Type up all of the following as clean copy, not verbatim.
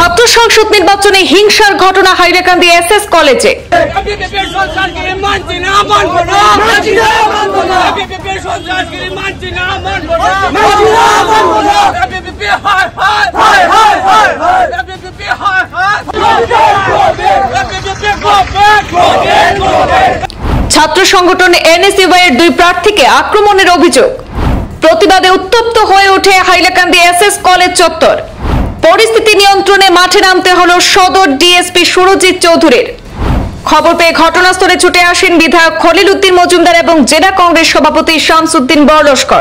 ছাত্র সংসদ নির্বাচনে হিংসার ঘটনা হাইলাকান্দি এসএস কলেজে। ছাত্র সংগঠন এনএসইউআই এর দুই প্রার্থীকে আক্রমণের অভিযোগ। প্রতিবাদে উত্তপ্ত হয়ে ওঠে হাইলাকান্দি এসএস কলেজ চত্বর। পরিস্থিতি নিয়ন্ত্রণে মাঠে নামতে হলো সদর ডিএসপি সুরজিৎ চৌধুরীর। খবর পেয়ে ঘটনাস্থলে ছুটে আসেন বিধায়ক খলিল উদ্দিন মজুমদার এবং জেলা কংগ্রেস সভাপতি শামসুদ্দিন বরলস্কর।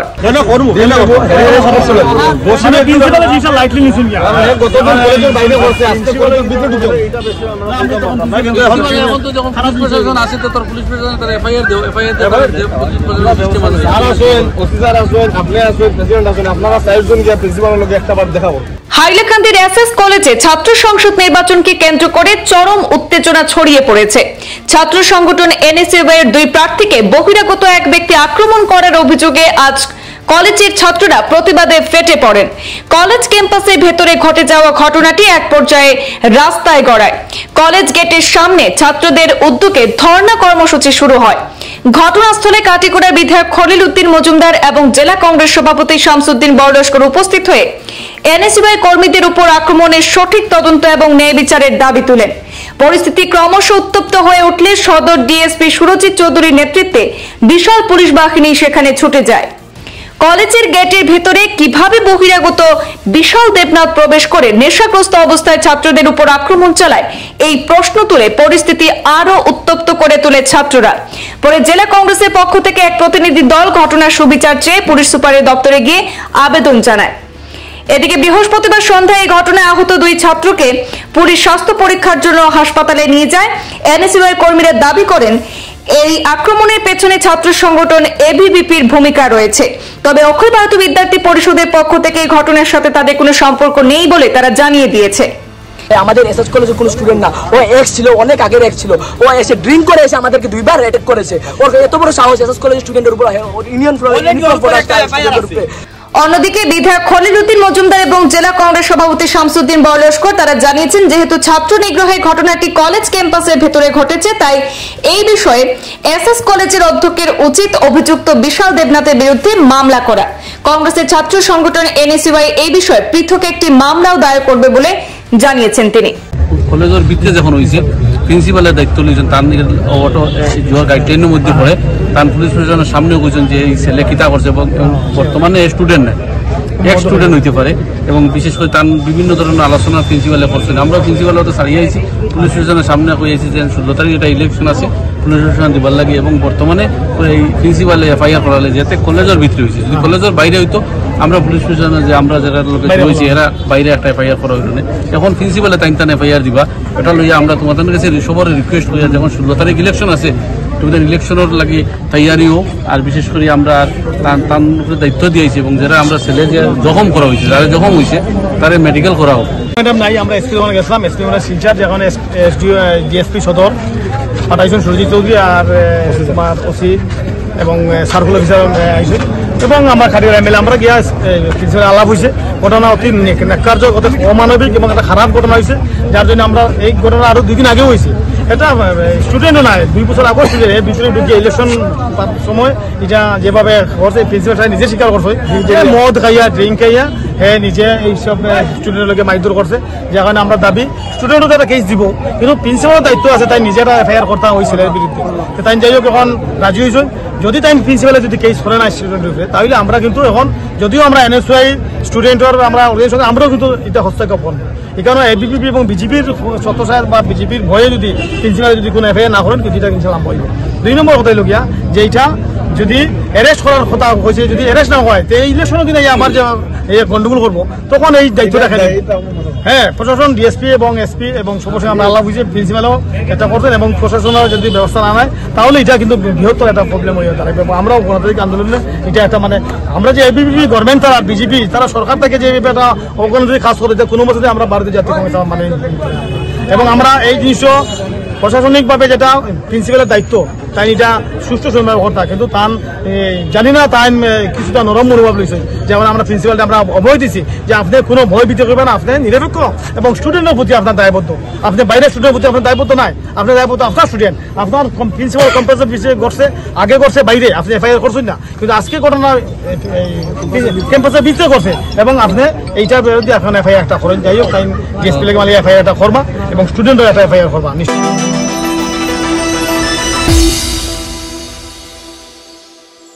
হাইলাকান্দির এসএস কলেজে ছাত্র সংসদ নির্বাচনকে কেন্দ্র করে চরম উত্তেজনা ছড়িয়ে পড়েছে। ছাত্র সংগঠন এনএসইউআই এর দুই প্রার্থীকে বহিরাগত এক ব্যক্তি আক্রমণ করার অভিযোগে আজ কলেজের ছাত্ররা প্রতিবাদে ফেটে পড়েন। কলেজ ক্যাম্পাসের ভেতরে ঘটে যাওয়া ঘটনাটি এক পর্যায়ে রাস্তায় গড়ায়। কলেজ গেটের সামনে ছাত্রদের উদ্যোগে ধর্ণা কর্মসূচি শুরু হয়। ঘটনাস্থলে কাটিগড়ার বিধায়ক খলিল উদ্দিন মজুমদার এবং জেলা কংগ্রেস সভাপতি শামসুদ্দিন বরলস্কর উপস্থিত হয়ে এনএসইউআই কর্মীদের উপর আক্রমণের সঠিক তদন্ত এবং ন্যায় বিচারের দাবি তুলেন। পরিস্থিতি ক্রমশ উত্তপ্ত হয়ে উঠলে সদর ডিএসপি সুরজিৎ চৌধুরীর নেতৃত্বে বিশাল পুলিশ বাহিনী সেখানে ছুটে যায়। কলেজের গেটের ভেতরে কিভাবে বহিরাগত বিশাল দেবনাথ প্রবেশ করে নেশাগ্রস্ত অবস্থায় ছাত্রদের উপর আক্রমণ চালায় এই প্রশ্ন তুলে পরিস্থিতি আরো উত্তপ্ত করে তোলে ছাত্ররা। পরে জেলা কংগ্রেসের পক্ষ থেকে এক প্রতিনিধি দল ঘটনার সুবিচার চেয়ে পুলিশ সুপারের দপ্তরে গিয়ে আবেদন জানায়। এদিকে বৃহস্পতিবার সন্ধ্যায় এই ঘটনায় আহত দুই ছাত্রকে পুলিশ স্বাস্থ্য পরীক্ষার জন্য হাসপাতালে নিয়ে যায়। এনএসইউআই কর্মীরা দাবি করেন এই আক্রমণের পেছনে ছাত্র সংগঠন এবিভিপির ভূমিকা রয়েছে। তবে অখিল ভারতীয় বিদ্যার্থী পরিষদের পক্ষ থেকে এই ঘটনার সাথে তাদের কোনো সম্পর্ক নেই বলে তারা জানিয়ে দিয়েছে। আমাদের এসএস কলেজের কোনো স্টুডেন্ট না, ও এক্স ছিল, অনেক আগের এক্স ছিল। ও এসে ড্রিঙ্ক করে এসে আমাদেরকে দুইবার অ্যাটাক করেছে। ওর এত বড় সাহস এসএস কলেজের স্টুডেন্টের উপর, ইউনিয়ন অন্যদিকে বিধায়ক খলিল উদ্দিন মজুমদার এবং জেলা কংগ্রেস সভাপতি শামসুদ্দিন বরলস্কর তারা জানিয়েছেন যেহেতু ছাত্র নিগ্রহের ঘটনাটি কলেজ ক্যাম্পাসের ভেতরে ঘটেছে তাই এই বিষয়ে এসএস কলেজের অধ্যক্ষের উচিত অভিযুক্ত বিশাল দেবনাথের বিরুদ্ধে মামলা করা। কংগ্রেসের ছাত্র সংগঠন এনএসইউআই এই বিষয়ে পৃথক একটি মামলাও দায়ের করবে বলে জানিয়েছেন তিনি। কলেজের ভিতরে যখন হয়েছে প্রিন্সিপালের দায়িত্ব নিয়েছেন, তার অটো জোর গাইডলাইনের মধ্যে পড়ে তার পুলিশ প্রশাসনের সামনেও বলছেন যে এই ছেলে কিতা করছে এবং বর্তমানে স্টুডেন্ট নেই, এক স্টুডেন্ট হইতে পারে এবং বিশেষ করে তার বিভিন্ন ধরনের আলোচনা প্রিন্সিপালে করছেন। আমরা প্রিন্সিপালের তো ছাড়িয়ে আইছি, পুলিশ প্রশাসনের সামনে হয়েছি যে 16 তারিখ এটা ইলেকশন আছে, পুলিশ প্রশাসন দিবার লাগে এবং বর্তমানে এই প্রিন্সিপালে এফআইআর করালে যাতে কলেজের ভিতরে হয়েছে। যদি কলেজের বাইরে হইতো আমরা পুলিশ প্রশাসনে যে আমরা যারা লোকে হয়েছি এরা বাইরে একটা এফআইআর করা হইল না। এখন প্রিন্সিপালে টাইম এফআইআর দিবা, এটা লইয়া আমরা তোমাদের কাছে সবার রিকোয়েস্ট করি যখন 16 তারিখ ইলেকশন আছে তোমাদের ইলেকশনের লাগে তৈয়ারিও আর বিশেষ করে আমরা তার উপরে দায়িত্ব দিয়েছি এবং যারা আমরা ছেলে যে জখম করা হয়েছে, যারা জখম হয়েছে তারা মেডিকেল করা হোক। ম্যাডাম নাই, আমরা এসপি ওখানে গেছিলাম, এসপি ওখানে শিলচার যখন ডিএসপি সদর পাঠাইছেন সুরজিৎ চৌধুরী আর তোমার ওসি এবং সার্কুল অফিসার আইসে এবং আমার খাটিয়ার এমএলএ আমরা গিয়া প্রিন্সিপাল আলাপ হয়েছে। ঘটনা অতি ন্যাক্কার্য, অতি অমানবিক এবং একটা খারাপ ঘটনা হয়েছে, যার জন্য আমরা এই ঘটনা আরো 2 দিন আগেও হয়েছে। এটা স্টুডেন্টও নাই, 2 বছর আগে স্টুডেন্ট ভিতরে ঢুকে ইলেকশন সময় এটা যেভাবে করছে প্রিন্সিপাল সাহেব নিজে স্বীকার করছে যে মদ খাইয়া ড্রিঙ্ক খাইয়া হ্যাঁ নিজে এইসব স্টুডেন্টের লোকে মারধর করছে। যার কারণে আমরা দাবি স্টুডেন্টও একটা কেস দিব, কিন্তু প্রিন্সিপালের দায়িত্ব আছে তাই নিজেরা এফআইআর করতে ওই ছেলের বিরুদ্ধে। তাই যাই হোক এখন রাজি হয়েছেন, যদি তাই প্রিন্সিপালে যদি কেস করে না স্টুডেন্টের উপরে তাহলে আমরা কিন্তু এখন যদিও আমরা এনএসইউআই স্টুডেন্টের আমরা অর্গানাইজেশন আমরাও কিন্তু এটা হস্তক্ষেপ করব। এই কারণে এবিপিপি এবং বিজেপির ছাত্র সাহেব বা বিজেপির ভয়ে যদি প্রিন্সিপালে যদি কোনো এফআইআর না করেন কিন্তু এটা কিন্তু আমরা বলব। 2 নম্বর কথাই লগিয়া যে এইটা যদি অ্যারেস্ট করার কথা হয়েছে, যদি অ্যারেস্ট না হয় তো এই ইলেকশনের দিনে আমার যে গন্ডগোল করবো তখন এই দায়িত্বটা খেলে হ্যাঁ প্রশাসন ডিএসপি এবং এসপি এবং সবার আমরা আল্লাহ বুঝে প্রিন্সিপালও এটা করতেন এবং প্রশাসনের যদি ব্যবস্থা না নেয় তাহলে এটা কিন্তু বৃহত্তর একটা প্রবলেম হয়ে দাঁড়াবে। আমরাও গণতান্ত্রিক আন্দোলনে এটা একটা মানে আমরা যে এবিপিপি গভর্নমেন্ট তারা বিজেপি তারা সরকার থেকে যে একটা অগণতান্ত্রিক কাজ করে কোনো মতে আমরা ভারতীয় জাতীয় কংগ্রেস মানে এবং আমরা এই জিনিসও প্রশাসনিকভাবে যেটা প্রিন্সিপালের দায়িত্ব তাই এটা সুষ্ঠু সময় কথা কিন্তু তান জানি না তাই কিছুটা নরম মনোভাব লইছে যেমন আমরা প্রিন্সিপালটা আমরা অভয় দিছি যে আপনি কোনো ভয় ভীতি করবেন আপনি নিরপেক্ষ এবং স্টুডেন্টের প্রতি আপনার দায়বদ্ধ আপনি বাইরের স্টুডেন্টের প্রতি আপনার দায়বদ্ধ নাই আপনার দায়বদ্ধ আপনার স্টুডেন্ট আপনার প্রিন্সিপাল কম্পালসারি বিষয়ে করছে আগে করছে বাইরে আপনি এফআইআর করছেন না কিন্তু আজকে ঘটনা ক্যাম্পাসের ভিতরে করছে এবং আপনি এইটার বিরুদ্ধে এখন এফআইআরটা করেন যাই হোক তাই ডিএসপি লেগে এফআইআরটা করবা এবং স্টুডেন্টও একটা এফআইআর করবা নিশ্চয়।